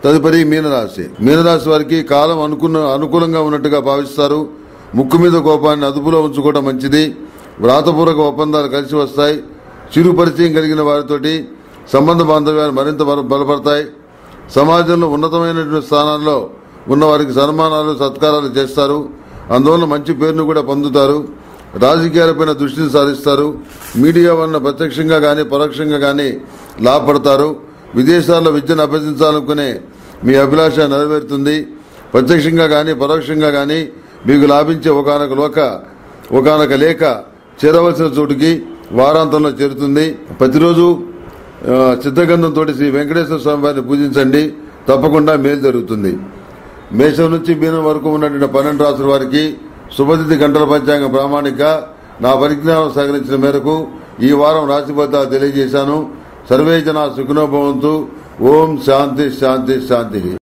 తదుపరి మీనరాశి. మీనరాశి వారికి కాలం అనుకూలంగా ఉన్నట్టుగా భావిస్తారు. ముక్కు మీద కోపాన్ని అదుపులో ఉంచుకోవడం మంచిది. వ్రాతపూర్వక ఒప్పందాలు కలిసి వస్తాయి. చిరు పరిచయం కలిగిన వారితోటి సంబంధ బాంధవ్యాలు మరింత బలపడతాయి. సమాజంలో ఉన్నతమైనటువంటి స్థానాల్లో ఉన్న వారికి సన్మానాలు సత్కారాలు చేస్తారు. అందువల్ల మంచి పేరును కూడా పొందుతారు. రాజకీయాలపైన దృష్టిని సారిస్తారు. మీడియా వలన ప్రత్యక్షంగా గాని పరోక్షంగా గాని లాభపడతారు. విదేశాల్లో విద్యను అభ్యసించాలనుకునే మీ అభిలాష నెరవేరుతుంది. ప్రత్యక్షంగా గాని పరోక్షంగా గాని మీకు లాభించే ఒకనొక లేఖ చేరవలసిన చోటుకి వారాంతంలో చేరుతుంది. ప్రతిరోజు సిద్ధగంధంతో శ్రీ వెంకటేశ్వర స్వామి వారిని పూజించండి. తప్పకుండా మేలు జరుగుతుంది. మేషం నుంచి మీనం వరకు ఉన్నటువంటి 12 రాసుల వారికి శుభతిథి గంటల పంచాంగం ప్రామాణిక. నా పరిజ్ఞానం సహకరించిన మేరకు ఈ వారం రాశి ఫలితాలు తెలియజేశాను. సర్వే జనా సుఖినో భవంతు. ఓం శాంతి శాంతి శాంతి.